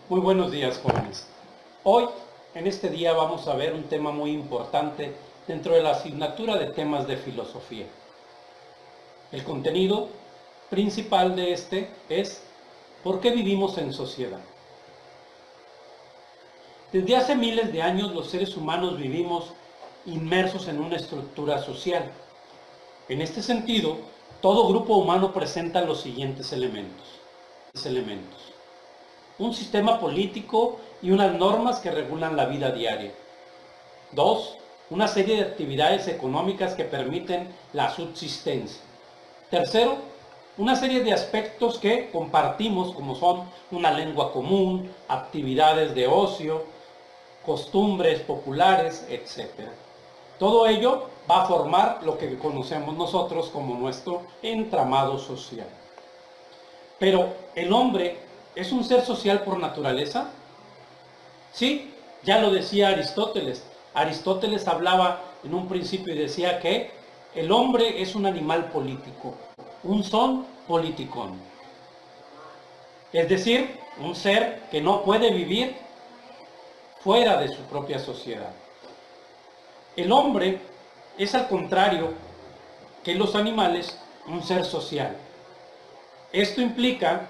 Muy buenos días, jóvenes. Hoy, en este día, vamos a ver un tema muy importante dentro de la asignatura de temas de filosofía. El contenido principal de este es ¿por qué vivimos en sociedad? Desde hace miles de años los seres humanos vivimos inmersos en una estructura social. En este sentido, todo grupo humano presenta los siguientes elementos. Un sistema político y unas normas que regulan la vida diaria. 2. Una serie de actividades económicas que permiten la subsistencia. Tercero, una serie de aspectos que compartimos, como son una lengua común, actividades de ocio, costumbres populares, etc. Todo ello va a formar lo que conocemos nosotros como nuestro entramado social. Pero el hombre ¿es un ser social por naturaleza? Sí, ya lo decía Aristóteles. Aristóteles hablaba en un principio y decía que el hombre es un animal político, un son politicón. Es decir, un ser que no puede vivir fuera de su propia sociedad. El hombre es, al contrario que los animales, un ser social. Esto implica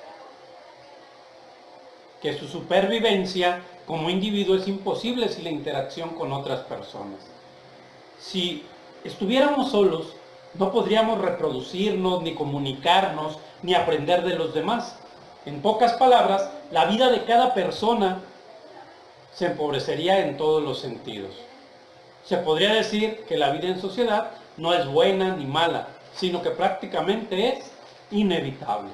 que su supervivencia como individuo es imposible sin la interacción con otras personas. Si estuviéramos solos, no podríamos reproducirnos, ni comunicarnos, ni aprender de los demás. En pocas palabras, la vida de cada persona se empobrecería en todos los sentidos. Se podría decir que la vida en sociedad no es buena ni mala, sino que prácticamente es inevitable.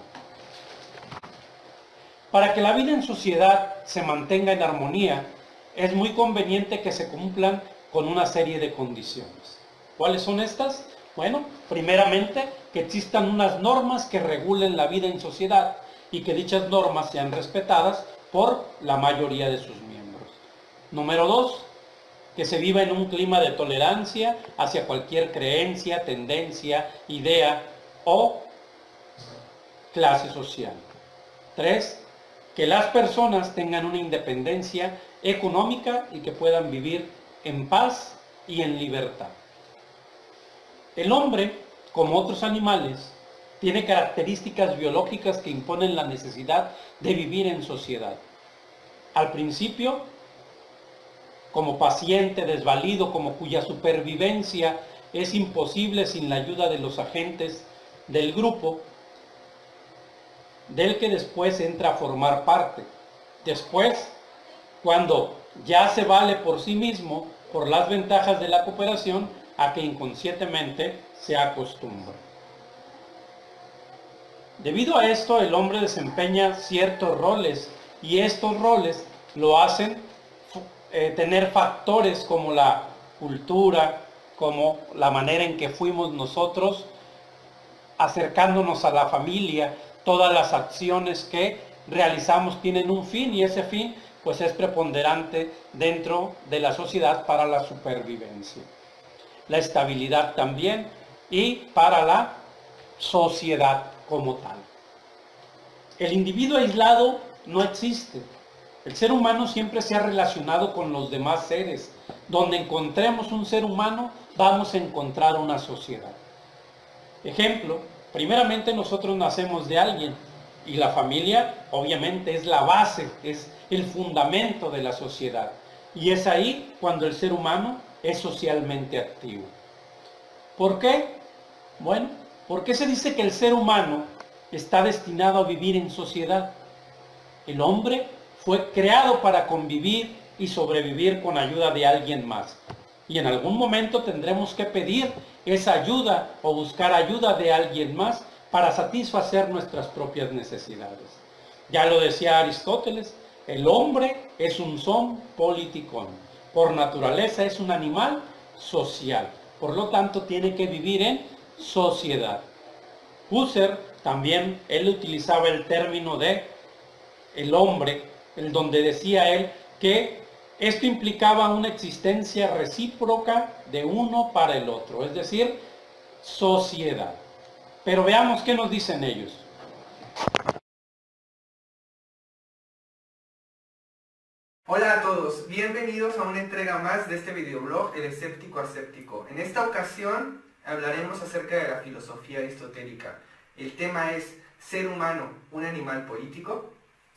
Para que la vida en sociedad se mantenga en armonía, es muy conveniente que se cumplan con una serie de condiciones. ¿Cuáles son estas? Bueno, primeramente, que existan unas normas que regulen la vida en sociedad y que dichas normas sean respetadas por la mayoría de sus miembros. Número 2, que se viva en un clima de tolerancia hacia cualquier creencia, tendencia, idea o clase social. 3, que las personas tengan una independencia económica y que puedan vivir en paz y en libertad. El hombre, como otros animales, tiene características biológicas que imponen la necesidad de vivir en sociedad. Al principio, como paciente desvalido, como cuya supervivencia es imposible sin la ayuda de los agentes del grupo, del que después entra a formar parte. Después, cuando ya se vale por sí mismo, por las ventajas de la cooperación, a que inconscientemente se acostumbra. Debido a esto, el hombre desempeña ciertos roles y estos roles lo hacen tener factores como la cultura, como la manera en que fuimos nosotros acercándonos a la familia. Todas las acciones que realizamos tienen un fin y ese fin pues es preponderante dentro de la sociedad para la supervivencia. La estabilidad también y para la sociedad como tal. El individuo aislado no existe. El ser humano siempre se ha relacionado con los demás seres. Donde encontremos un ser humano, vamos a encontrar una sociedad. Ejemplo, primeramente nosotros nacemos de alguien y la familia obviamente es la base, es el fundamento de la sociedad. Y es ahí cuando el ser humano es socialmente activo. ¿Por qué? Bueno, ¿por qué se dice que el ser humano está destinado a vivir en sociedad? El hombre fue creado para convivir y sobrevivir con ayuda de alguien más. Y en algún momento tendremos que pedir esa ayuda o buscar ayuda de alguien más para satisfacer nuestras propias necesidades. Ya lo decía Aristóteles, el hombre es un son politicón. Por naturaleza es un animal social. Por lo tanto, tiene que vivir en sociedad. Husserl también, él utilizaba el término de el hombre, en donde decía él que esto implicaba una existencia recíproca de uno para el otro, es decir, sociedad. Pero veamos qué nos dicen ellos. Hola a todos, bienvenidos a una entrega más de este videoblog, El Escéptico Aséptico. En esta ocasión hablaremos acerca de la filosofía aristotélica. El tema es ¿ser humano un animal político?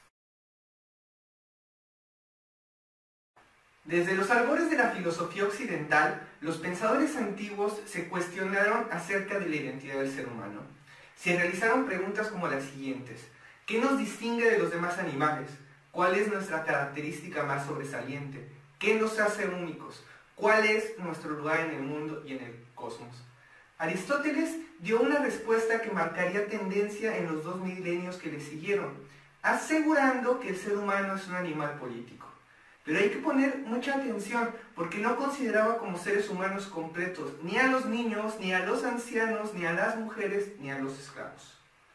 Desde los albores de la filosofía occidental, los pensadores antiguos se cuestionaron acerca de la identidad del ser humano. Se realizaron preguntas como las siguientes: ¿qué nos distingue de los demás animales? ¿Cuál es nuestra característica más sobresaliente? ¿Qué nos hace únicos? ¿Cuál es nuestro lugar en el mundo y en el cosmos? Aristóteles dio una respuesta que marcaría tendencia en los 2 milenios que le siguieron, asegurando que el ser humano es un animal político. Pero hay que poner mucha atención, porque no consideraba como seres humanos completos ni a los niños, ni a los ancianos, ni a las mujeres, ni a los esclavos.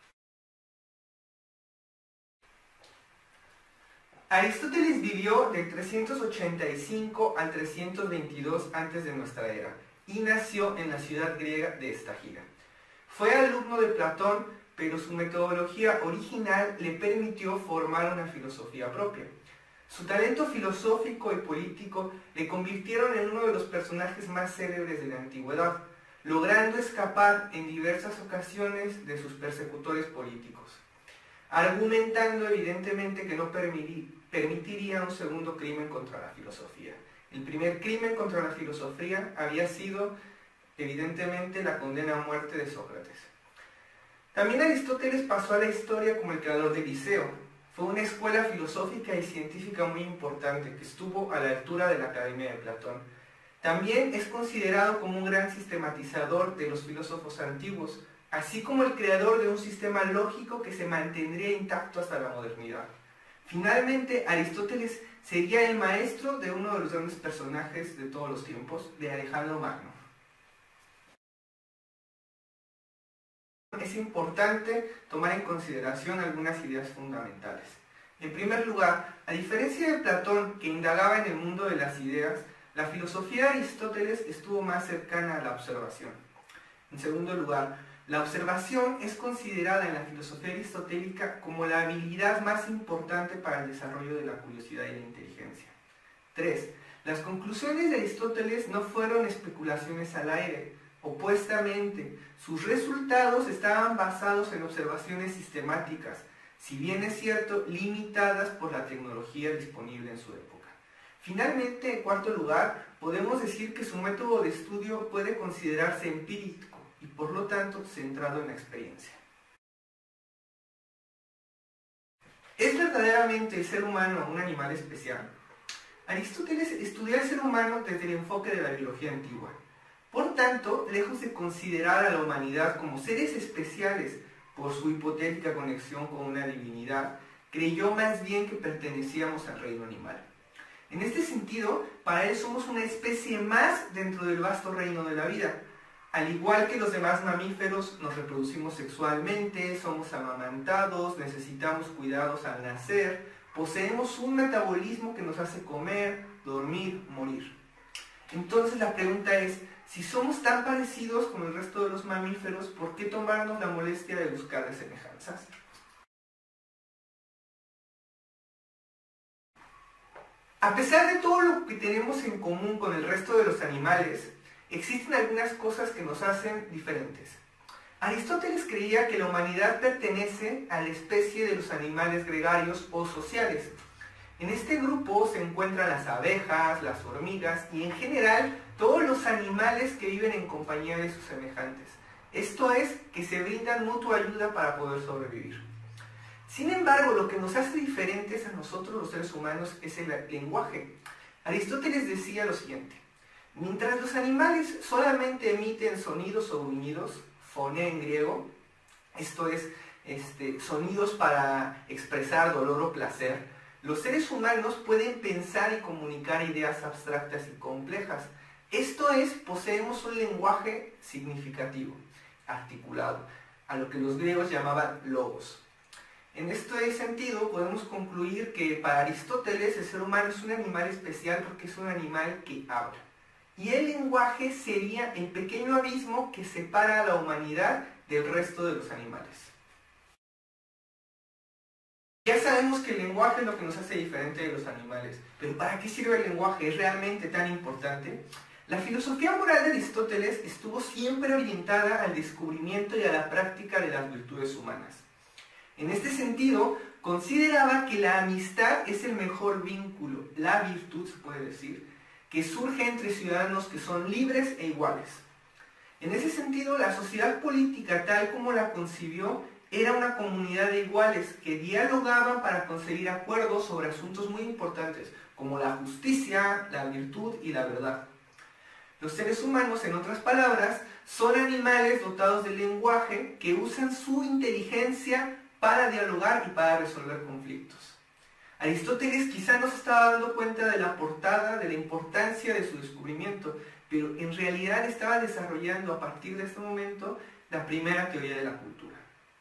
Aristóteles vivió del 385 al 322 antes de nuestra era y nació en la ciudad griega de Estagira. Fue alumno de Platón, pero su metodología original le permitió formar una filosofía propia. Su talento filosófico y político le convirtieron en uno de los personajes más célebres de la antigüedad, logrando escapar en diversas ocasiones de sus persecutores políticos, argumentando evidentemente que no permitiría un segundo crimen contra la filosofía. El primer crimen contra la filosofía había sido evidentemente la condena a muerte de Sócrates. También Aristóteles pasó a la historia como el creador del Liceo. Fue una escuela filosófica y científica muy importante que estuvo a la altura de la Academia de Platón. También es considerado como un gran sistematizador de los filósofos antiguos, así como el creador de un sistema lógico que se mantendría intacto hasta la modernidad. Finalmente, Aristóteles sería el maestro de uno de los grandes personajes de todos los tiempos, de Alejandro Magno. Es importante tomar en consideración algunas ideas fundamentales. En primer lugar, a diferencia de Platón, que indagaba en el mundo de las ideas, la filosofía de Aristóteles estuvo más cercana a la observación. En segundo lugar, la observación es considerada en la filosofía aristotélica como la habilidad más importante para el desarrollo de la curiosidad y la inteligencia. 3. Las conclusiones de Aristóteles no fueron especulaciones al aire. Opuestamente, sus resultados estaban basados en observaciones sistemáticas, si bien es cierto, limitadas por la tecnología disponible en su época. Finalmente, en cuarto lugar, podemos decir que su método de estudio puede considerarse empírico y por lo tanto centrado en la experiencia. ¿Es verdaderamente el ser humano un animal especial? Aristóteles estudió al ser humano desde el enfoque de la biología antigua. Por tanto, lejos de considerar a la humanidad como seres especiales por su hipotética conexión con una divinidad, creyó más bien que pertenecíamos al reino animal. En este sentido, para él somos una especie más dentro del vasto reino de la vida. Al igual que los demás mamíferos, nos reproducimos sexualmente, somos amamantados, necesitamos cuidados al nacer, poseemos un metabolismo que nos hace comer, dormir, morir. Entonces la pregunta es, si somos tan parecidos con el resto de los mamíferos, ¿por qué tomarnos la molestia de buscar semejanzas? A pesar de todo lo que tenemos en común con el resto de los animales, existen algunas cosas que nos hacen diferentes. Aristóteles creía que la humanidad pertenece a la especie de los animales gregarios o sociales. En este grupo se encuentran las abejas, las hormigas y en general todos los animales que viven en compañía de sus semejantes. Esto es, que se brindan mutua ayuda para poder sobrevivir. Sin embargo, lo que nos hace diferentes a nosotros los seres humanos es el lenguaje. Aristóteles decía lo siguiente: mientras los animales solamente emiten sonidos o gruñidos, foné en griego, esto es, sonidos para expresar dolor o placer, los seres humanos pueden pensar y comunicar ideas abstractas y complejas. Esto es, poseemos un lenguaje significativo, articulado, a lo que los griegos llamaban logos. En este sentido, podemos concluir que para Aristóteles el ser humano es un animal especial porque es un animal que habla. Y el lenguaje sería el pequeño abismo que separa a la humanidad del resto de los animales. Ya sabemos que el lenguaje es lo que nos hace diferente de los animales, pero ¿para qué sirve el lenguaje? ¿Es realmente tan importante? La filosofía moral de Aristóteles estuvo siempre orientada al descubrimiento y a la práctica de las virtudes humanas. En este sentido, consideraba que la amistad es el mejor vínculo, la virtud se puede decir, que surge entre ciudadanos que son libres e iguales. En ese sentido, la sociedad política tal como la concibió era una comunidad de iguales que dialogaban para conseguir acuerdos sobre asuntos muy importantes, como la justicia, la virtud y la verdad. Los seres humanos, en otras palabras, son animales dotados de lenguaje que usan su inteligencia para dialogar y para resolver conflictos. Aristóteles quizá no se estaba dando cuenta de la portada, de la importancia de su descubrimiento, pero en realidad estaba desarrollando a partir de este momento la primera teoría de la cultura.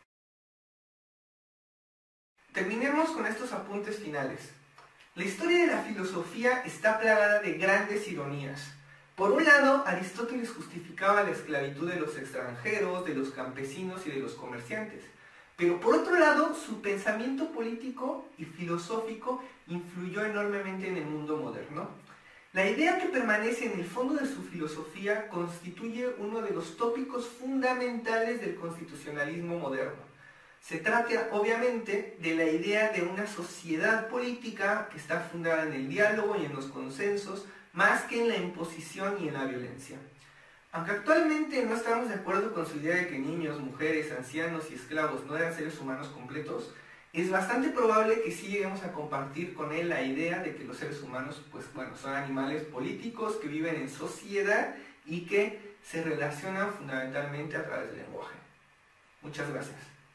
Terminemos con estos apuntes finales. La historia de la filosofía está plagada de grandes ironías. Por un lado, Aristóteles justificaba la esclavitud de los extranjeros, de los campesinos y de los comerciantes. Pero por otro lado, su pensamiento político y filosófico influyó enormemente en el mundo moderno. La idea que permanece en el fondo de su filosofía constituye uno de los tópicos fundamentales del constitucionalismo moderno. Se trata, obviamente, de la idea de una sociedad política que está fundada en el diálogo y en los consensos, más que en la imposición y en la violencia. Aunque actualmente no estamos de acuerdo con su idea de que niños, mujeres, ancianos y esclavos no eran seres humanos completos, es bastante probable que sí lleguemos a compartir con él la idea de que los seres humanos, son animales políticos que viven en sociedad y que se relacionan fundamentalmente a través del lenguaje. Muchas gracias.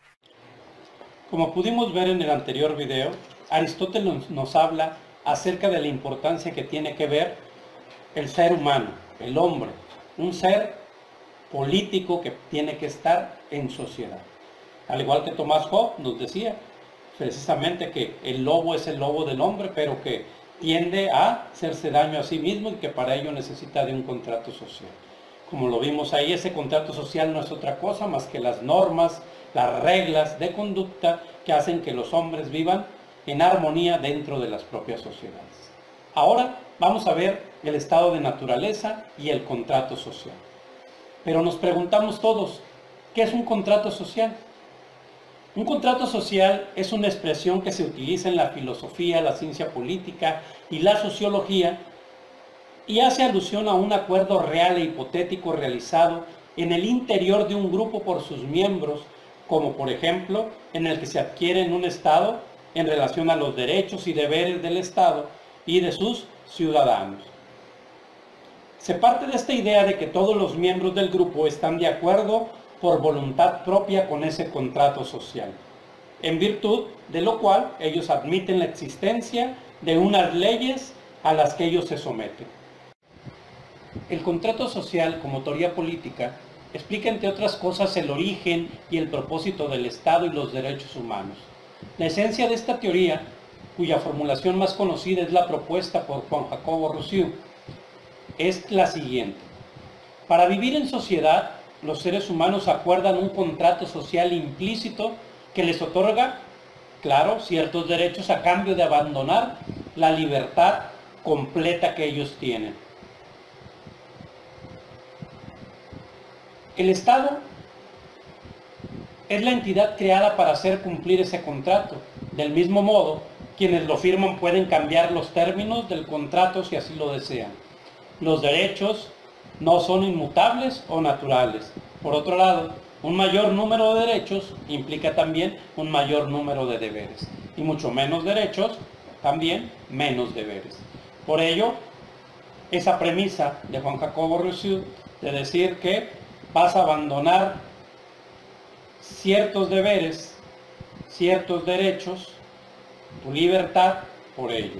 Como pudimos ver en el anterior video, Aristóteles nos habla acerca de la importancia que tiene que ver el ser humano, el hombre, un ser político que tiene que estar en sociedad. Al igual que Tomás Hobbes nos decía precisamente que el lobo es el lobo del hombre, pero que tiende a hacerse daño a sí mismo y que para ello necesita de un contrato social. Como lo vimos ahí, ese contrato social no es otra cosa más que las normas, las reglas de conducta que hacen que los hombres vivan en armonía dentro de las propias sociedades. Ahora vamos a ver el estado de naturaleza y el contrato social. Pero nos preguntamos todos, ¿qué es un contrato social? Un contrato social es una expresión que se utiliza en la filosofía, la ciencia política y la sociología y hace alusión a un acuerdo real e hipotético realizado en el interior de un grupo por sus miembros, como por ejemplo en el que se adquiere en un Estado en relación a los derechos y deberes del Estado y de sus ciudadanos. Se parte de esta idea de que todos los miembros del grupo están de acuerdo por voluntad propia con ese contrato social, en virtud de lo cual ellos admiten la existencia de unas leyes a las que ellos se someten. El contrato social como teoría política explica entre otras cosas el origen y el propósito del Estado y los derechos humanos. La esencia de esta teoría, cuya formulación más conocida es la propuesta por Juan Jacobo Rousseau, es la siguiente. Para vivir en sociedad, los seres humanos acuerdan un contrato social implícito que les otorga, claro, ciertos derechos a cambio de abandonar la libertad completa que ellos tienen. El Estado es la entidad creada para hacer cumplir ese contrato. Del mismo modo, quienes lo firman pueden cambiar los términos del contrato si así lo desean. Los derechos no son inmutables o naturales. Por otro lado, un mayor número de derechos implica también un mayor número de deberes. Y mucho menos derechos, también menos deberes. Por ello, esa premisa de Juan Jacobo Rousseau de decir que vas a abandonar ciertos deberes, ciertos derechos, tu libertad por ellos.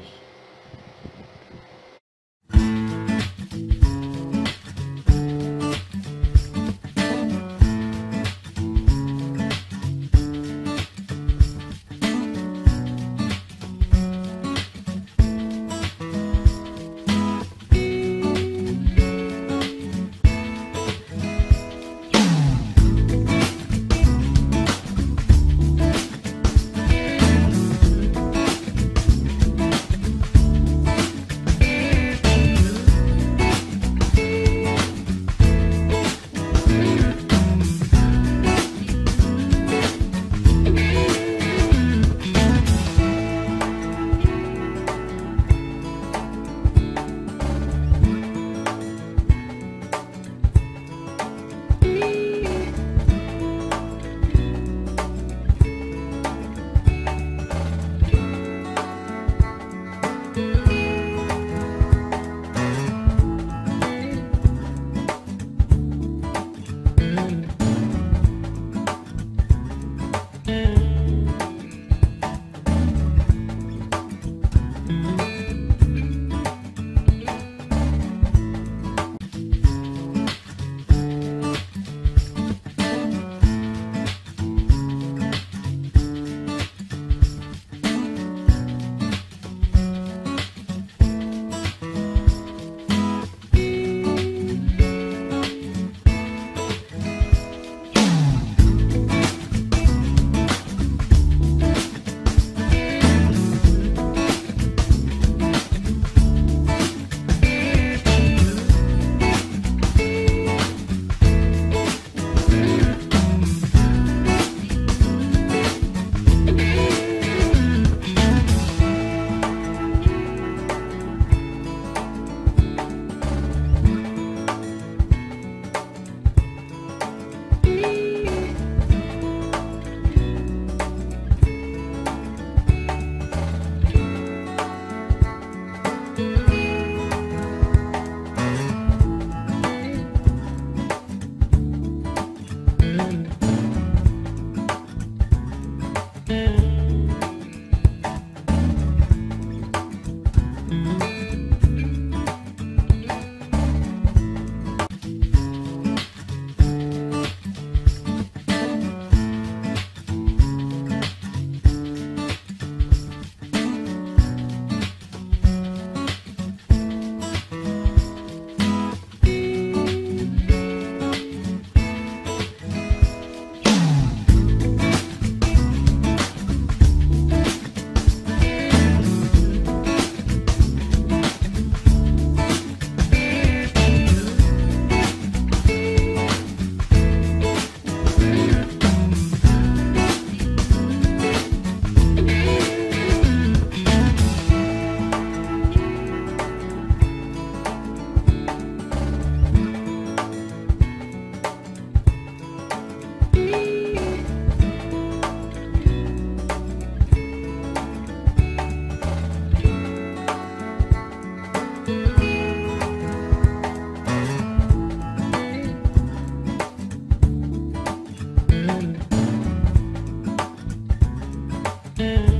Chao.